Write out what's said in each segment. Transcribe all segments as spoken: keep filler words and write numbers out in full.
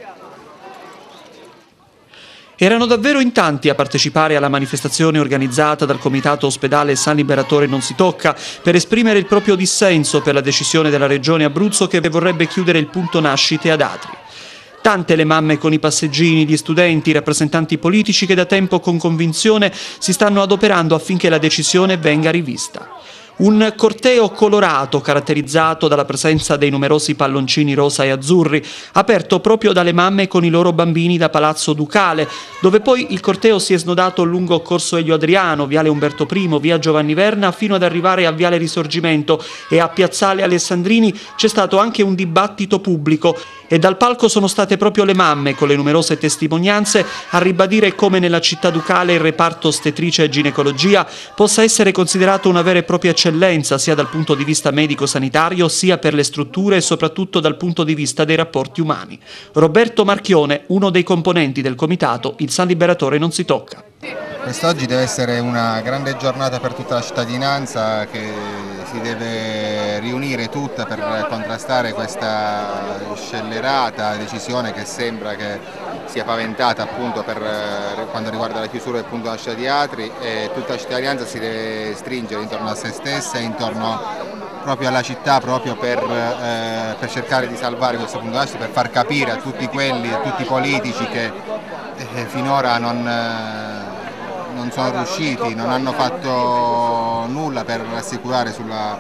Erano davvero in tanti a partecipare alla manifestazione organizzata dal Comitato Ospedale San Liberatore Non Si Tocca per esprimere il proprio dissenso per la decisione della Regione Abruzzo che vorrebbe chiudere il punto nascite ad Atri. Tante le mamme con i passeggini, gli studenti, i rappresentanti politici che da tempo con convinzione si stanno adoperando affinché la decisione venga rivista. Un corteo colorato caratterizzato dalla presenza dei numerosi palloncini rosa e azzurri, aperto proprio dalle mamme con i loro bambini da Palazzo Ducale, dove poi il corteo si è snodato lungo Corso Elio Adriano, Viale Umberto I, Via Giovanni Verna, fino ad arrivare a Viale Risorgimento, e a Piazzale Alessandrini c'è stato anche un dibattito pubblico e dal palco sono state proprio le mamme, con le numerose testimonianze, a ribadire come nella città ducale il reparto ostetricia e ginecologia possa essere considerato una vera e propria eccellenza sia dal punto di vista medico-sanitario sia per le strutture e soprattutto dal punto di vista dei rapporti umani. Roberto Marchione, uno dei componenti del comitato, il San Liberatore Non Si Tocca. Quest'oggi deve essere una grande giornata per tutta la cittadinanza che si deve riunire tutta per contrastare questa scellerata decisione che sembra che sia paventata appunto per quanto riguarda la chiusura del punto nascita di Atri, e tutta la cittadinanza si deve stringere intorno a se stessa e intorno proprio alla città proprio per, eh, per cercare di salvare questo punto nascita, per far capire a tutti quelli, a tutti i politici che eh, finora non... Eh, non sono riusciti, non hanno fatto nulla per rassicurare sulla,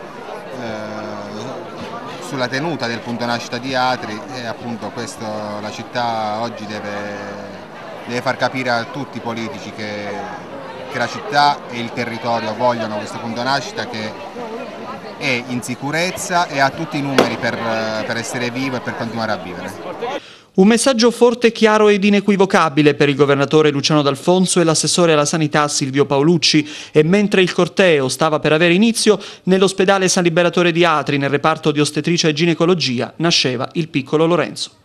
eh, sulla tenuta del punto nascita di Atri, e appunto questo la città oggi deve, deve far capire a tutti i politici che, che la città e il territorio vogliono questo punto nascita, che è in sicurezza e ha tutti i numeri per, per essere vivo e per continuare a vivere. Un messaggio forte, chiaro ed inequivocabile per il governatore Luciano D'Alfonso e l'assessore alla sanità Silvio Paolucci, e mentre il corteo stava per avere inizio, nell'ospedale San Liberatore di Atri, nel reparto di ostetricia e ginecologia, nasceva il piccolo Lorenzo.